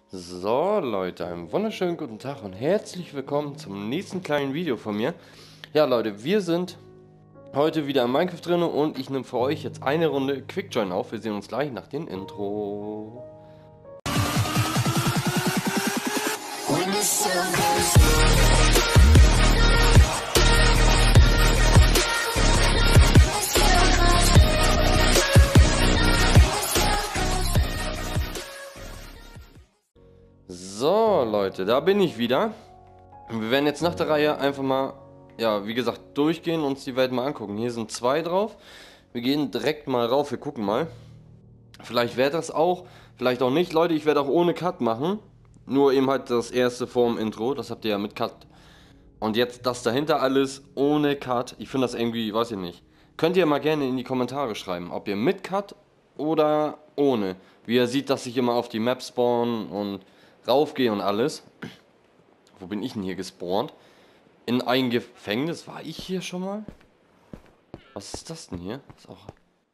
So Leute, einen wunderschönen guten Tag und herzlich willkommen zum nächsten kleinen Video von mir. Ja Leute, wir sind heute wieder in Minecraft drin und ich nehme für euch jetzt eine Runde Quickjoin auf. Wir sehen uns gleich nach dem Intro. So Leute, da bin ich wieder. Wir werden jetzt nach der Reihe einfach mal, ja, wie gesagt, durchgehen und uns die Welt mal angucken. Hier sind 2 drauf. Wir gehen direkt mal rauf, wir gucken mal. Vielleicht wäre das auch, vielleicht auch nicht. Leute, ich werde auch ohne Cut machen. Nur eben halt das erste vorm Intro, das habt ihr ja mit Cut. Und jetzt das dahinter alles ohne Cut. Ich finde das irgendwie, weiß ich nicht. Könnt ihr mal gerne in die Kommentare schreiben, ob ihr mit Cut oder ohne. Wie ihr seht, dass ich immer auf die Map spawn und raufgehe und alles. Wo bin ich denn hier gespawnt? In ein Gefängnis. War ich hier schon mal? Was ist das denn hier? Das ist auch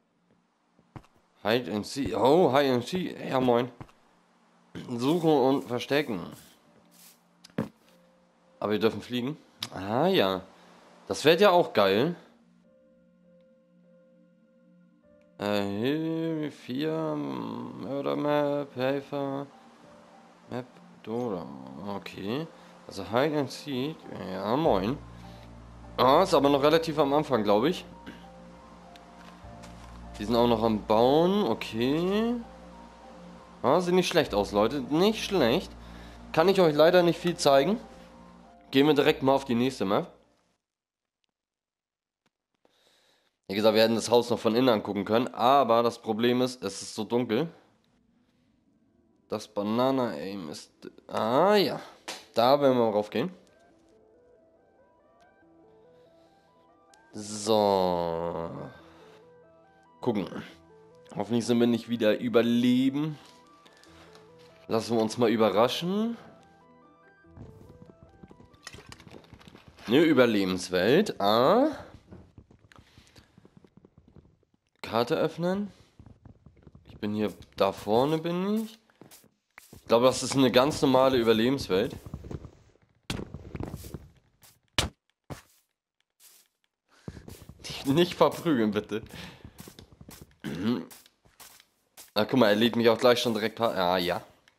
Hide and Seek. Oh, Hide and Seek. Ja, moin. Suchen und verstecken. Aber wir dürfen fliegen. Ah, ja. Das wäre ja auch geil. Hier 4. Murder Map. Helfer. Map. Dora. Okay. Also Hide and Seek. Ja, moin. Ah, ist aber noch relativ am Anfang, glaube ich. Die sind auch noch am Bauen. Okay. Ah, sieht nicht schlecht aus, Leute. Nicht schlecht. Kann ich euch leider nicht viel zeigen. Gehen wir direkt mal auf die nächste Map. Wie gesagt, wir hätten das Haus noch von innen angucken können. Aber das Problem ist, es ist so dunkel. Das Banana Aim ist... Ah, ja. Da werden wir mal raufgehen. So. Gucken. Hoffentlich sind wir nicht wieder überleben. Lassen wir uns mal überraschen. Eine Überlebenswelt. Ah. Karte öffnen. Ich bin hier, da vorne bin ich. Ich glaube, das ist eine ganz normale Überlebenswelt. Nicht verprügeln, bitte. Na, guck mal, er lädt mich auch gleich schon direkt. Ah, ja.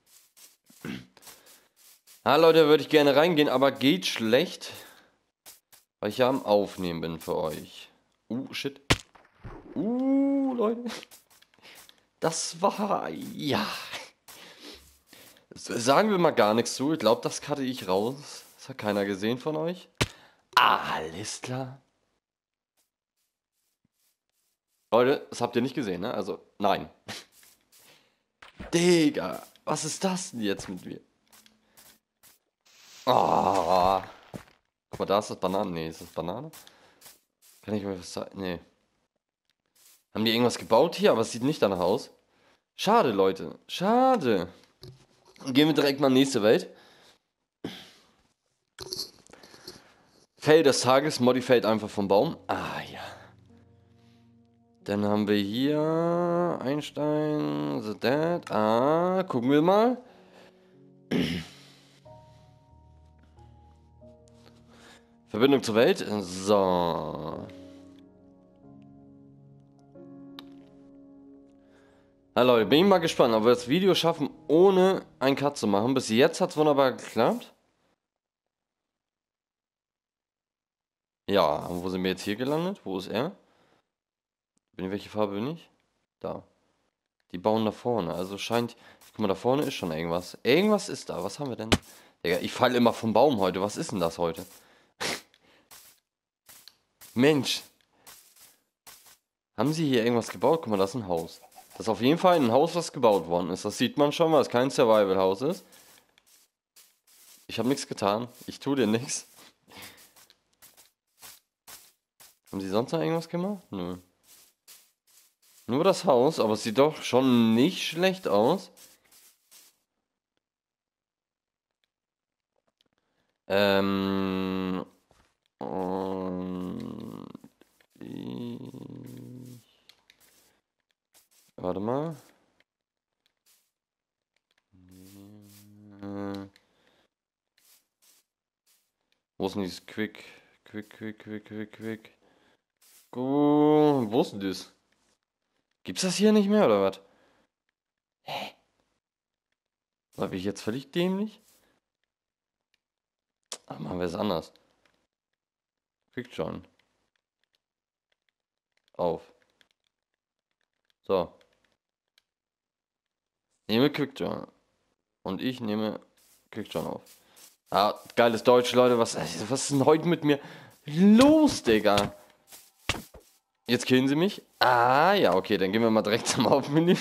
Ah, Leute, würde ich gerne reingehen, aber geht schlecht. Weil ich ja am Aufnehmen bin für euch. Shit. Leute. Das war... Ja. Sagen wir mal gar nichts zu. Ich glaube, das cutte ich raus. Das hat keiner gesehen von euch. Alles klar. Leute, das habt ihr nicht gesehen, ne? Also, nein. Digga, was ist das denn jetzt mit mir? Oh. Guck mal, da ist das Banane. Nee, ist das Banane? Kann ich mir was sagen? Nee. Haben die irgendwas gebaut hier? Aber es sieht nicht danach aus. Schade, Leute. Schade. Gehen wir direkt mal in die nächste Welt. Fell des Tages. Modi fällt einfach vom Baum. Ah, ja. Dann haben wir hier Einstein, The Dead. Ah, gucken wir mal. Verbindung zur Welt. So. Na Leute, bin ich mal gespannt, ob wir das Video schaffen, ohne einen Cut zu machen. Bis jetzt hat es wunderbar geklappt. Ja, und wo sind wir jetzt hier gelandet? Wo ist er? Welche Farbe bin ich? Da. Die bauen da vorne. Also scheint... Guck mal, da vorne ist schon irgendwas. Irgendwas ist da. Was haben wir denn? Digga, ich falle immer vom Baum heute. Was ist denn das heute? Mensch. Haben sie hier irgendwas gebaut? Guck mal, das ist ein Haus. Das ist auf jeden Fall ein Haus, was gebaut worden ist. Das sieht man schon, weil es kein Survival-Haus ist. Ich habe nichts getan. Ich tue dir nichts. Haben sie sonst noch irgendwas gemacht? Nö. Nur das Haus, aber es sieht doch schon nicht schlecht aus. Und warte mal. Wo ist denn dieses Quick? Quick. Wo ist denn das? Gibt's das hier nicht mehr oder was? Hä? War ich jetzt völlig dämlich? Ach, machen wir es anders. Quick John. Auf. So. Nehme Quick John. Und ich nehme Quick John auf. Ah, geiles Deutsch, Leute. Was ist denn heute mit mir los, Digga? Jetzt killen sie mich. Ah, ja, okay, dann gehen wir mal direkt zum Hauptmenü.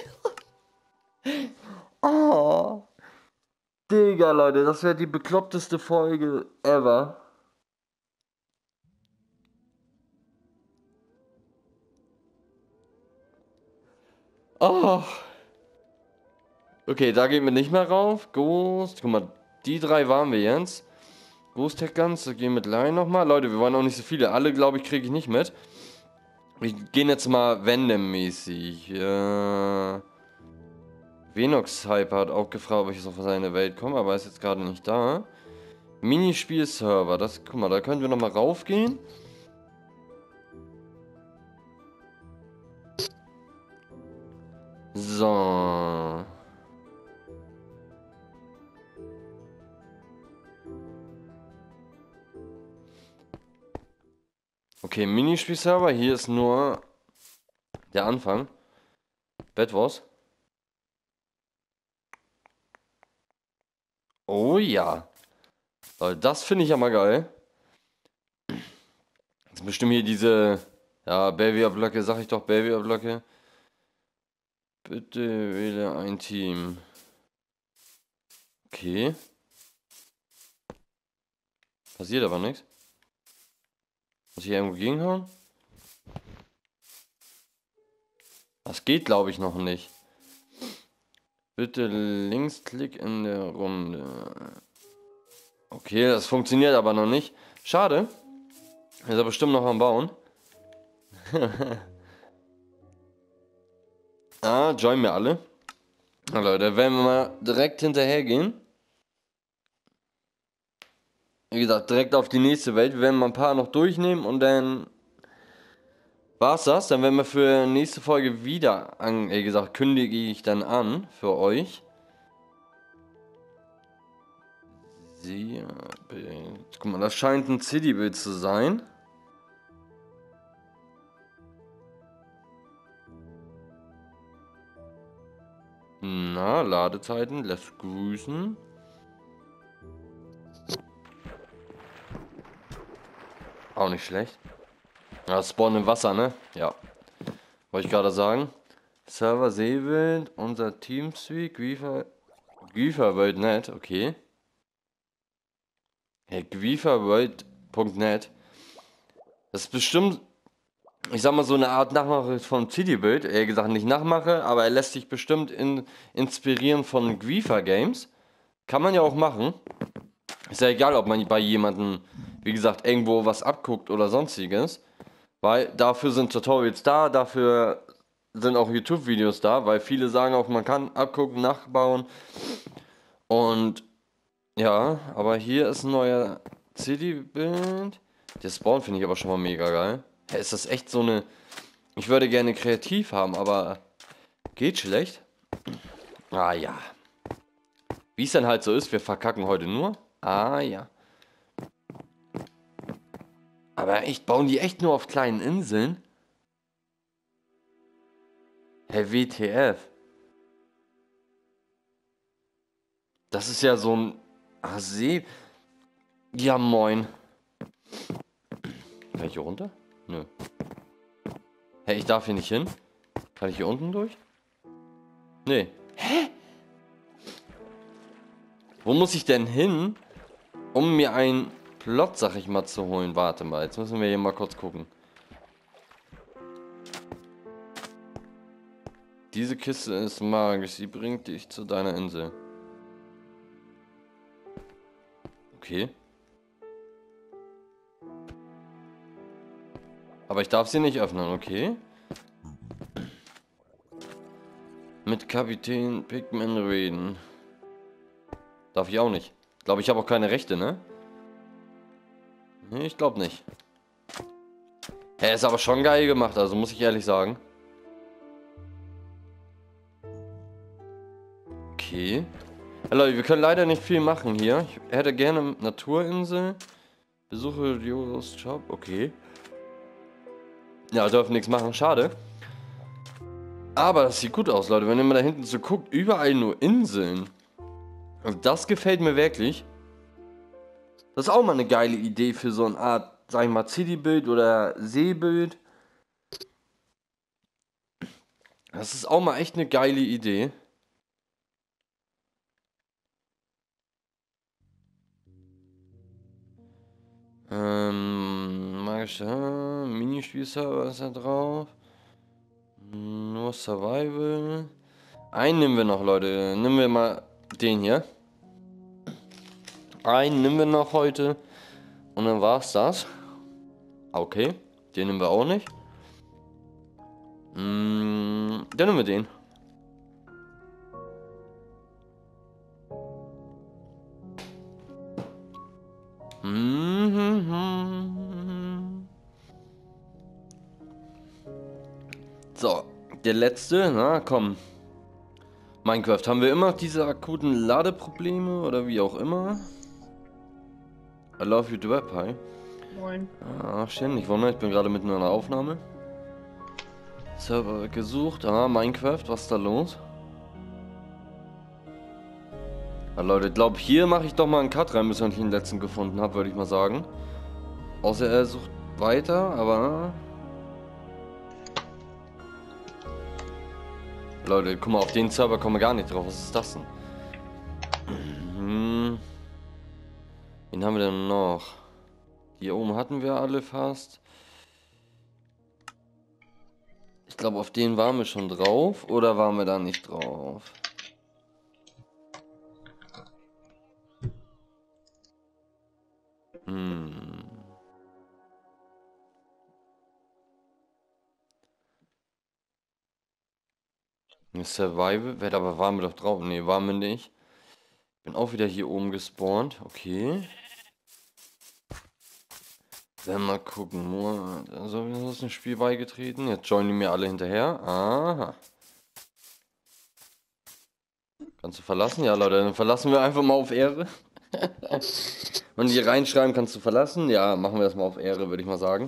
Oh. Digga, Leute, das wäre die bekloppteste Folge ever. Oh. Okay, da gehen wir nicht mehr rauf. Ghost. Guck mal, die drei waren wir jetzt. Ghost Tech Guns, da gehen mit Line nochmal. Leute, wir waren auch nicht so viele. Alle, glaube ich, kriege ich nicht mit. Wir gehen jetzt mal Wendem-mäßig. Venox Hyper hat auch gefragt, ob ich auf seine Welt komme, aber ist jetzt gerade nicht da. Minispiel-Server, das, guck mal, da können wir nochmal raufgehen. So. Okay, Minispiel-Server, hier ist nur der Anfang. Bad Wars. Oh ja. Das finde ich ja mal geil. Jetzt bestimmt hier diese, ja, Belvia-Blöcke, sag ich doch, Belvia-Blöcke. Bitte wähle ein Team. Okay. Passiert aber nichts. Muss ich irgendwo gegenhauen? Das geht, glaube ich, noch nicht. Bitte Linksklick in der Runde. Okay, das funktioniert aber noch nicht. Schade. Ist er bestimmt noch am Bauen. Ah, join mir alle. Na Leute, werden wir mal direkt hinterher gehen. Wie gesagt, direkt auf die nächste Welt. Wir werden mal ein paar noch durchnehmen und dann war's das. Dann werden wir für nächste Folge wieder wie gesagt, kündige ich dann an für euch. Bild. Guck mal, das scheint ein City-Bild zu sein. Na, Ladezeiten, lässt grüßen. Auch nicht schlecht. Ja, Spawn im Wasser, ne? Ja. Wollte ich gerade sagen. Server Seewild, unser Teamspeak, Grieferworld.net, okay. Hey, Grieferworld.net. Das ist bestimmt, ich sag mal, so eine Art Nachmache von Citybuild. Eher gesagt, nicht Nachmache, aber er lässt sich bestimmt inspirieren von Griefer Games. Kann man ja auch machen. Ist ja egal, ob man bei jemandem, wie gesagt, irgendwo was abguckt oder sonstiges. Weil dafür sind Tutorials da, dafür sind auch YouTube-Videos da, weil viele sagen auch, man kann abgucken, nachbauen. Und ja, aber hier ist ein neuer City-Bild. Der Spawn finde ich aber schon mal mega geil. Hä, ist das echt so eine... Ich würde gerne kreativ haben, aber geht schlecht. Ah ja. Wie es dann halt so ist, wir verkacken heute nur. Ah ja. Aber echt, bauen die echt nur auf kleinen Inseln? Hä, WTF? Das ist ja so ein... Ah, See... Ja, moin. Kann ich hier runter? Nö. Hä, ich darf hier nicht hin? Kann ich hier unten durch? Nee. Hä? Wo muss ich denn hin, um mir einen Plot, sag ich mal, zu holen? Warte mal, jetzt müssen wir hier mal kurz gucken. Diese Kiste ist magisch, sie bringt dich zu deiner Insel. Okay. Aber ich darf sie nicht öffnen, okay? Mit Kapitän Pigman reden. Darf ich auch nicht. Glaube ich, habe auch keine Rechte, ne? Nee, ich glaube nicht. Er ist aber schon geil gemacht, also muss ich ehrlich sagen. Okay. Ja, Leute, wir können leider nicht viel machen hier. Ich hätte gerne Naturinsel. Besuche Dioros Shop. Okay. Ja, dürfen nichts machen. Schade. Aber das sieht gut aus, Leute. Wenn ihr mal da hinten so guckt, überall nur Inseln. Und das gefällt mir wirklich. Das ist auch mal eine geile Idee für so eine Art, sag ich mal, Citybild oder Seebild. Das ist auch mal echt eine geile Idee. Magischer Minispielserver ist da drauf. Nur Survival. Einen nehmen wir noch, Leute. Nehmen wir mal den hier. Einen nehmen wir noch heute. Und dann war's das. Okay. Den nehmen wir auch nicht. Dann nehmen wir den. So, der letzte, na komm. Minecraft, haben wir immer noch diese akuten Ladeprobleme oder wie auch immer? I love you, Web, hi. Moin. Ach, schön, nicht wundern, ich bin gerade mitten in einer Aufnahme. Server gesucht, Minecraft, was ist da los? Ja, Leute, ich glaube, hier mache ich doch mal einen Cut rein, bis ich den letzten gefunden habe, würde ich mal sagen. Außer er sucht weiter, aber... Leute, guck mal, auf den Server kommen wir gar nicht drauf. Was ist das denn? Wen haben wir denn noch? Hier oben hatten wir alle fast. Ich glaube, auf den waren wir schon drauf. Oder waren wir da nicht drauf? Survival, aber waren wir doch drauf? Ne, waren wir nicht. Bin auch wieder hier oben gespawnt. Okay. Dann mal gucken. Also, wir sind ein Spiel beigetreten. Jetzt joinen die mir alle hinterher. Aha. Kannst du verlassen? Ja, Leute, dann verlassen wir einfach mal auf Ehre. Wenn die reinschreiben, kannst du verlassen? Ja, machen wir das mal auf Ehre, würde ich mal sagen.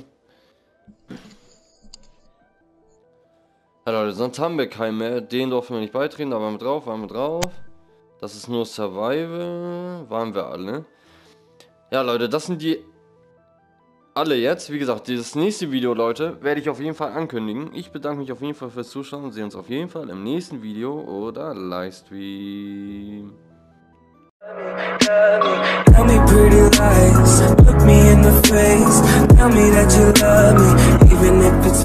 Ja, Leute, sonst haben wir keinen mehr. Den durften wir nicht beitreten, da waren wir drauf, Das ist nur Survival. Waren wir alle. Ja, Leute, das sind die alle jetzt. Wie gesagt, dieses nächste Video, Leute, werde ich auf jeden Fall ankündigen. Ich bedanke mich auf jeden Fall fürs Zuschauen und sehen uns auf jeden Fall im nächsten Video oder Livestream. Tell me pretty lies, look me in the face, tell me that you love me, even if it's